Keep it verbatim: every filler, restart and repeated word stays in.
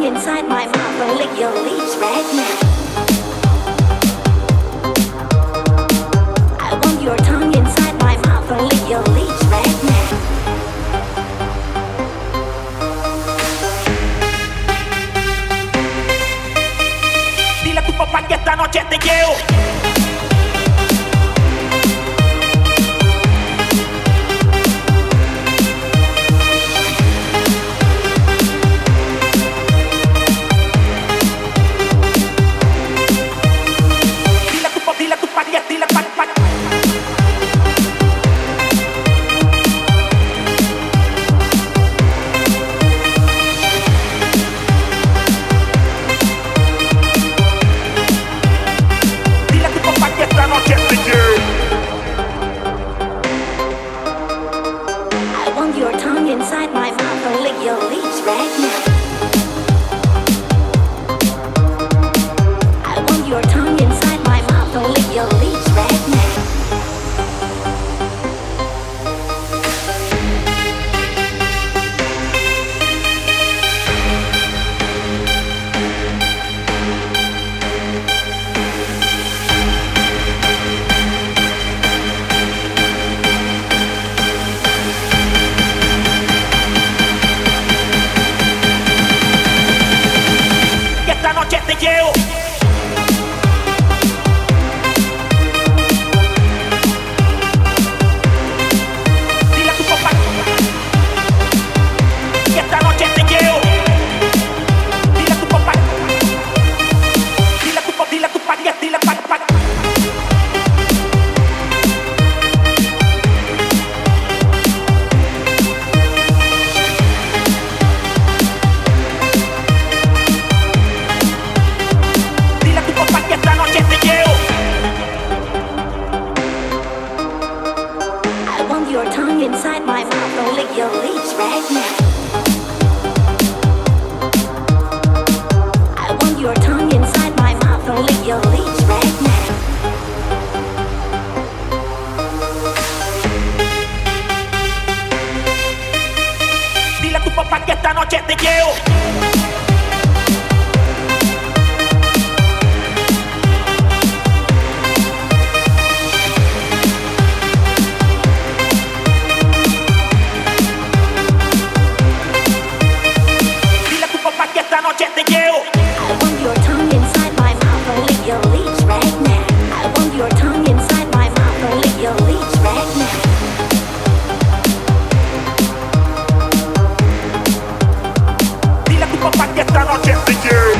inside my mouth and lick your lips right now. I want your tongue inside my mouth and lick your lips right now. Dile a tu papá que esta noche te llevo. Your tongue inside my mouth and lick your lips right now. I want your tongue inside my mouth and lick your lips right now. Your tongue inside my mouth and lick your lips right now. I want your tongue inside my mouth and lick your lips right now. Dile a tu papá que esta noche te llevo. Esta noche te quiero.